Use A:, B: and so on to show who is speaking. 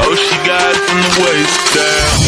A: Oh, she got it from the waist down.